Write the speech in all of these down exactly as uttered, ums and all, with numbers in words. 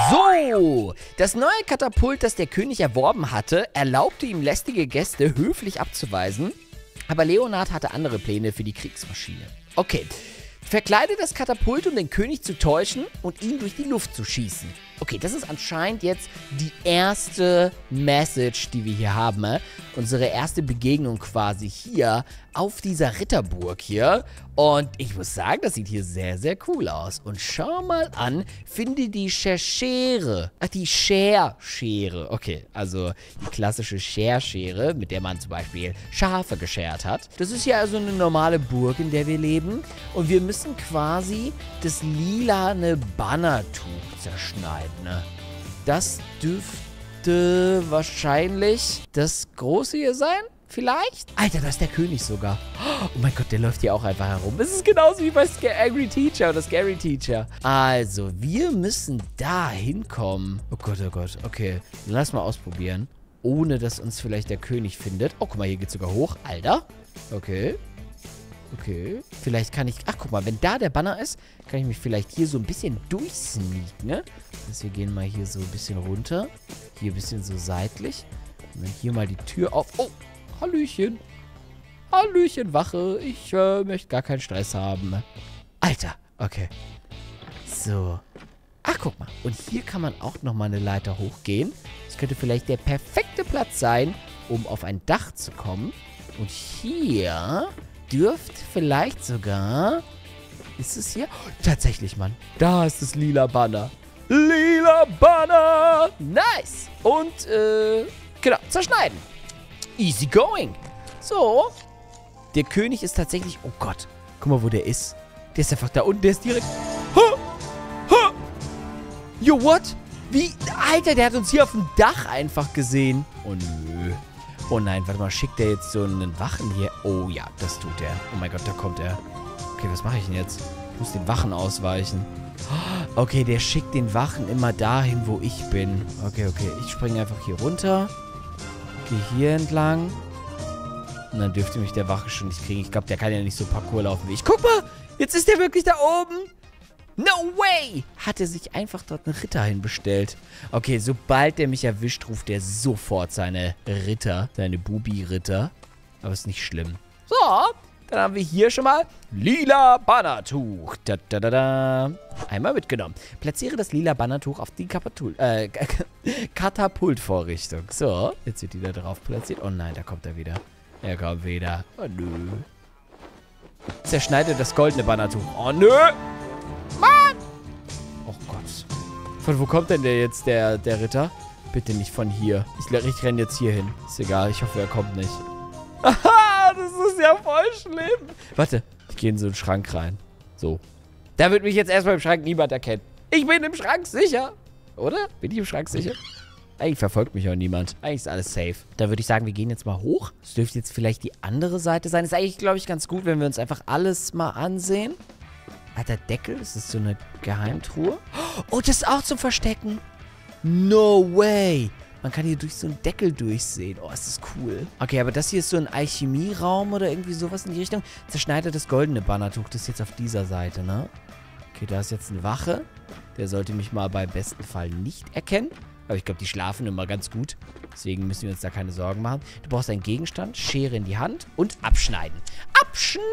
So, das neue Katapult, das der König erworben hatte, erlaubte ihm lästige Gäste höflich abzuweisen. Aber Leonhard hatte andere Pläne für die Kriegsmaschine. Okay, verkleide das Katapult, um den König zu täuschen und ihn durch die Luft zu schießen. Okay, das ist anscheinend jetzt die erste Message, die wir hier haben. Äh? Unsere erste Begegnung quasi hier auf dieser Ritterburg hier. Und ich muss sagen, das sieht hier sehr, sehr cool aus. Und schau mal an, finde die Schere. Ach, die Scherschere. Okay, also die klassische Scherschere, mit der man zum Beispiel Schafe geschert hat. Das ist ja also eine normale Burg, in der wir leben. Und wir müssen quasi das lilane Bannertuch zerschneiden. Ne? Das dürfte wahrscheinlich das große hier sein. Vielleicht? Alter, da ist der König sogar. Oh mein Gott, der läuft hier auch einfach herum. Es ist genauso wie bei Sca- Angry Teacher oder Scary Teacher. Also, wir müssen da hinkommen. Oh Gott, oh Gott. Okay, lass mal ausprobieren. Ohne, dass uns vielleicht der König findet. Oh, guck mal, hier geht's sogar hoch. Alter. Okay. Okay. Vielleicht kann ich... Ach, guck mal, wenn da der Banner ist, kann ich mich vielleicht hier so ein bisschen durchsneaken, ne? Also, wir gehen mal hier so ein bisschen runter. Hier ein bisschen so seitlich. Und dann hier mal die Tür auf... Oh! Hallöchen. Hallöchen, Wache. Ich äh, möchte gar keinen Stress haben. Alter. Okay. So. Ach, guck mal. Und hier kann man auch nochmal eine Leiter hochgehen. Das könnte vielleicht der perfekte Platz sein, um auf ein Dach zu kommen. Und hier dürfte vielleicht sogar... Ist es hier? Oh, tatsächlich, Mann. Da ist das lila Banner. Lila Banner. Nice. Und, äh, genau, zerschneiden. Easy going. So. Der König ist tatsächlich... Oh Gott. Guck mal, wo der ist. Der ist einfach da unten. Der ist direkt... Ha! Ha! Yo, what? Wie? Alter, der hat uns hier auf dem Dach einfach gesehen. Oh, nö. Oh nein, warte mal. Schickt der jetzt so einen Wachen hier? Oh ja, das tut er. Oh mein Gott, da kommt er. Okay, was mache ich denn jetzt? Ich muss den Wachen ausweichen. Okay, der schickt den Wachen immer dahin, wo ich bin. Okay, okay. Ich springe einfach hier runter. Gehe hier entlang. Und dann dürfte mich der Wache schon nicht kriegen. Ich glaube, der kann ja nicht so Parkour laufen wie ich. Guck mal! Jetzt ist der wirklich da oben! No way! Hat er sich einfach dort einen Ritter hinbestellt. Okay, sobald der mich erwischt, ruft er sofort seine Ritter. Seine Bubi-Ritter. Aber ist nicht schlimm. So, dann haben wir hier schon mal lila Bannertuch. Da, da, da, da. Einmal mitgenommen. Platziere das lila Bannertuch auf die Kapatul äh, Katapultvorrichtung. So, jetzt wird die da drauf platziert. Oh nein, da kommt er wieder. Er kommt wieder. Oh nö. Zerschneide das goldene Bannertuch. Oh nö. Mann. Oh Gott. Von wo kommt denn der jetzt, der, der Ritter? Bitte nicht von hier. Ich, ich renne jetzt hier hin. Ist egal, ich hoffe, er kommt nicht. Aha, das ist ja voll schlimm. Warte, ich gehe in so einen Schrank rein. So. Da wird mich jetzt erstmal im Schrank niemand erkennen. Ich bin im Schrank sicher. Oder? Bin ich im Schrank sicher? Eigentlich verfolgt mich auch niemand. Eigentlich ist alles safe. Da würde ich sagen, wir gehen jetzt mal hoch. Das dürfte jetzt vielleicht die andere Seite sein. Ist eigentlich, glaube ich, ganz gut, wenn wir uns einfach alles mal ansehen. Hat der Deckel? Ist das so eine Geheimtruhe? Oh, das ist auch zum Verstecken. No way. Man kann hier durch so einen Deckel durchsehen. Oh, ist das cool. Okay, aber das hier ist so ein Alchemieraum oder irgendwie sowas in die Richtung. Zerschneide das goldene Bannertuch. Das ist jetzt auf dieser Seite, ne? Okay, da ist jetzt eine Wache. Der sollte mich mal beim besten Fall nicht erkennen. Aber ich glaube, die schlafen immer ganz gut. Deswegen müssen wir uns da keine Sorgen machen. Du brauchst einen Gegenstand, Schere in die Hand und abschneiden. Abschneiden!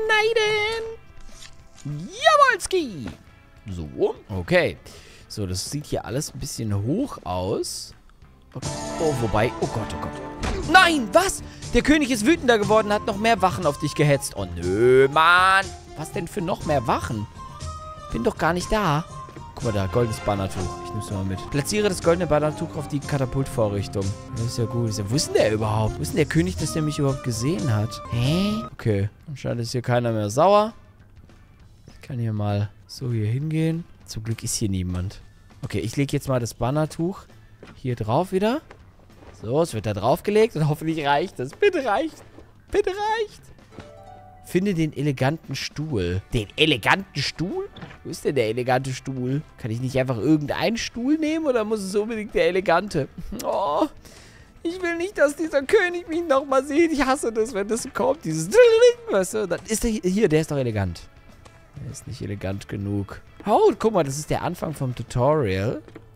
Jawolski! So, okay. So, das sieht hier alles ein bisschen hoch aus. Oh, wobei... Oh Gott, oh Gott. Nein, was? Der König ist wütender geworden, hat noch mehr Wachen auf dich gehetzt. Oh, nö, Mann. Was denn für noch mehr Wachen? Bin doch gar nicht da. Guck mal da, goldenes Bannertuch. Ich nehm's mal mit. Platziere das goldene Bannertuch auf die Katapultvorrichtung. Das ist ja gut. Ist ja, wo ist denn der überhaupt? Wo ist denn der König, dass der mich überhaupt gesehen hat? Hä? Okay. Anscheinend ist hier keiner mehr sauer. Ich kann hier mal so hier hingehen. Zum Glück ist hier niemand. Okay, ich lege jetzt mal das Bannertuch hier drauf wieder. So, es wird da draufgelegt und hoffentlich reicht es. Bitte reicht. Bitte reicht. Finde den eleganten Stuhl. Den eleganten Stuhl? Wo ist denn der elegante Stuhl? Kann ich nicht einfach irgendeinen Stuhl nehmen oder muss es unbedingt der elegante? Oh, ich will nicht, dass dieser König mich nochmal sieht. Ich hasse das, wenn das kommt. Dieses... Weißt du, dann ist der hier, der ist doch elegant. Der ist nicht elegant genug. Oh, guck mal, das ist der Anfang vom Tutorial.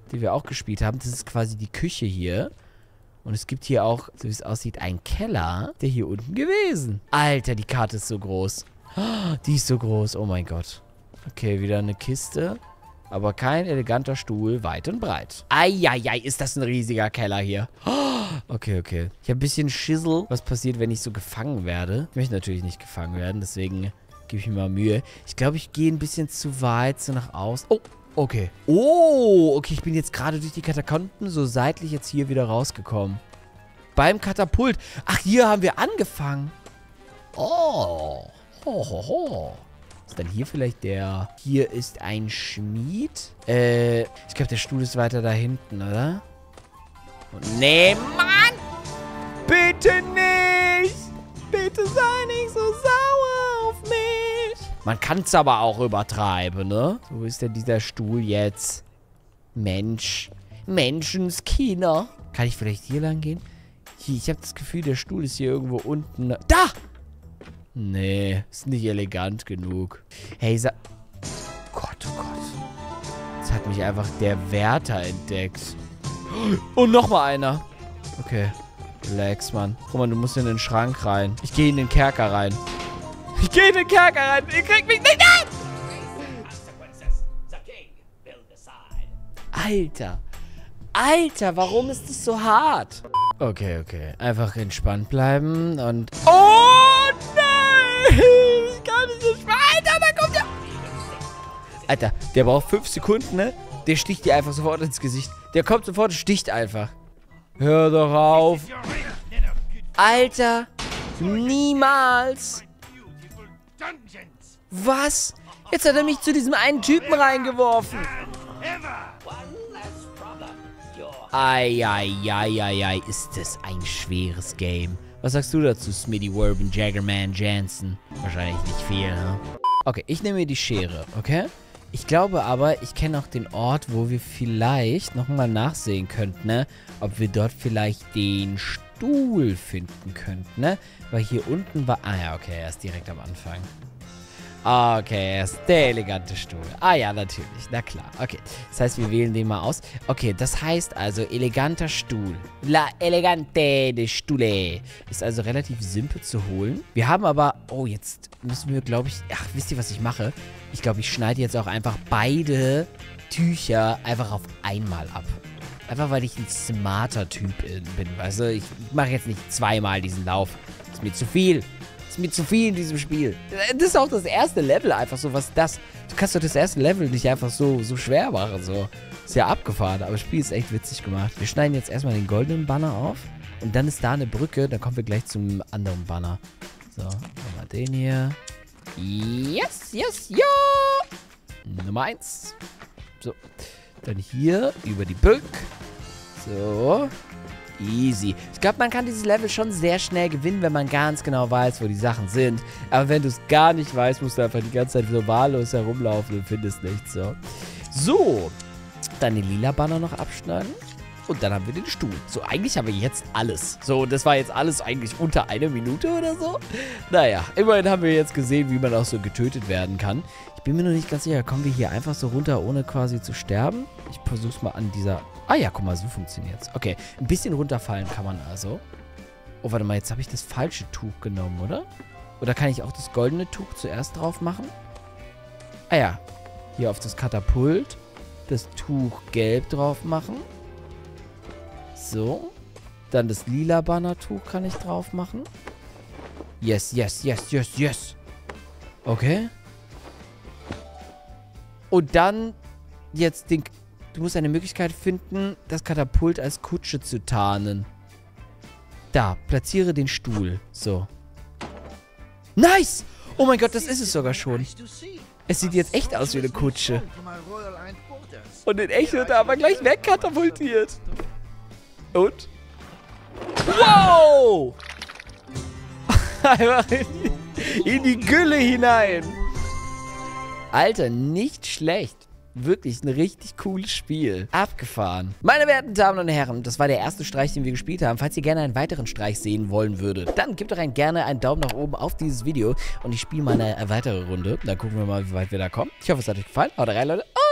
die wir auch gespielt haben. Das ist quasi die Küche hier. Und es gibt hier auch, so wie es aussieht, einen Keller, der hier unten gewesen. Alter, die Karte ist so groß. Oh, die ist so groß, oh mein Gott. Okay, wieder eine Kiste. Aber kein eleganter Stuhl, weit und breit. Eieiei, ist das ein riesiger Keller hier. Oh, okay, okay. Ich habe ein bisschen Schissel. Was passiert, wenn ich so gefangen werde? Ich möchte natürlich nicht gefangen werden, deswegen gebe ich mir mal Mühe. Ich glaube, ich gehe ein bisschen zu weit, so nach außen. Oh, okay. Oh, okay, ich bin jetzt gerade durch die Katakomben so seitlich jetzt hier wieder rausgekommen. Beim Katapult. Ach, hier haben wir angefangen. Oh, ho, ho, ho. Ist dann hier vielleicht der... Hier ist ein Schmied. Äh, ich glaube, der Stuhl ist weiter da hinten, oder? Und nee, Mann! Bitte nicht! Bitte sei nicht so sauer auf mich! Man kann es aber auch übertreiben, ne? Wo ist denn dieser Stuhl jetzt? Mensch. Menschenskinder. Kann ich vielleicht hier lang gehen? Hier, ich habe das Gefühl, der Stuhl ist hier irgendwo unten. Da! Nee, ist nicht elegant genug. Hey, sa... Gott, oh Gott. Jetzt hat mich einfach der Wärter entdeckt. Und nochmal einer. Okay, relax, Mann. Guck mal, du musst in den Schrank rein. Ich gehe in den Kerker rein. Ich gehe in den Kerker rein. Ihr kriegt mich nicht an! Alter. Alter, warum ist das so hart? Okay, okay. Einfach entspannt bleiben und... Oh, nein! Ich kann nicht so schwer. Alter, da kommt der... Alter, der braucht fünf Sekunden, ne? Der sticht dir einfach sofort ins Gesicht. Der kommt sofort und sticht einfach. Hör doch auf. Alter, niemals. Was? Jetzt hat er mich zu diesem einen Typen reingeworfen. Eieieiei, ist das ein schweres Game. Was sagst du dazu, Smitty Werben, Jaggerman, Jansen? Wahrscheinlich nicht viel, ne? Okay, ich nehme mir die Schere, okay? Ich glaube aber, ich kenne auch den Ort, wo wir vielleicht nochmal nachsehen könnten, ne? Ob wir dort vielleicht den Stuhl finden könnten, ne? Weil hier unten war... Ah ja, okay, er ist direkt am Anfang. Okay, er ist der elegante Stuhl. Ah ja, natürlich. Na klar. Okay, das heißt, wir wählen den mal aus. Okay, das heißt also eleganter Stuhl. La elegante de Stule. Ist also relativ simpel zu holen. Wir haben aber... Oh, jetzt müssen wir, glaube ich... Ach, wisst ihr, was ich mache? Ich glaube, ich schneide jetzt auch einfach beide Tücher einfach auf einmal ab. Einfach, weil ich ein smarter Typ bin, weißt du? Ich mache jetzt nicht zweimal diesen Lauf. Das ist mir zu viel. Mir zu viel in diesem Spiel. Das ist auch das erste Level einfach so, was das... Du kannst doch das erste Level nicht einfach so, so schwer machen, so. Ist ja abgefahren, aber das Spiel ist echt witzig gemacht. Wir schneiden jetzt erstmal den goldenen Banner auf und dann ist da eine Brücke, dann kommen wir gleich zum anderen Banner. So, nochmal den hier. Yes, yes, ja! Nummer eins. So, dann hier über die Brücke. So... Easy. Ich glaube, man kann dieses Level schon sehr schnell gewinnen, wenn man ganz genau weiß, wo die Sachen sind. Aber wenn du es gar nicht weißt, musst du einfach die ganze Zeit so wahllos herumlaufen und findest nichts. So. So. Dann den lila Banner noch abschneiden. Und dann haben wir den Stuhl. So, eigentlich haben wir jetzt alles. So, das war jetzt alles eigentlich unter einer Minute oder so. Naja, immerhin haben wir jetzt gesehen, wie man auch so getötet werden kann. Ich bin mir noch nicht ganz sicher, kommen wir hier einfach so runter, ohne quasi zu sterben? Ich versuch's mal an dieser... Ah ja, guck mal, so funktioniert's. Okay, ein bisschen runterfallen kann man also. Oh, warte mal, jetzt habe ich das falsche Tuch genommen, oder? Oder kann ich auch das goldene Tuch zuerst drauf machen? Ah ja, hier auf das Katapult das Tuch gelb drauf machen. So. Dann das lila Bannertuch kann ich drauf machen. Yes, yes, yes, yes, yes. Okay. Und dann jetzt den... Du musst eine Möglichkeit finden, das Katapult als Kutsche zu tarnen. Da, platziere den Stuhl. So. Nice! Oh mein Gott, das ist es sogar schon. Es sieht jetzt echt aus wie eine Kutsche. Und in echt wird er aber gleich wegkatapultiert. Und? Wow! Einfach in die, in die Gülle hinein. Alter, nicht schlecht. Wirklich ein richtig cooles Spiel. Abgefahren. Meine werten Damen und Herren, das war der erste Streich, den wir gespielt haben. Falls ihr gerne einen weiteren Streich sehen wollen würdet, dann gebt doch ein, gerne einen Daumen nach oben auf dieses Video und ich spiele mal eine weitere Runde. Dann gucken wir mal, wie weit wir da kommen. Ich hoffe, es hat euch gefallen. Haut rein, Leute.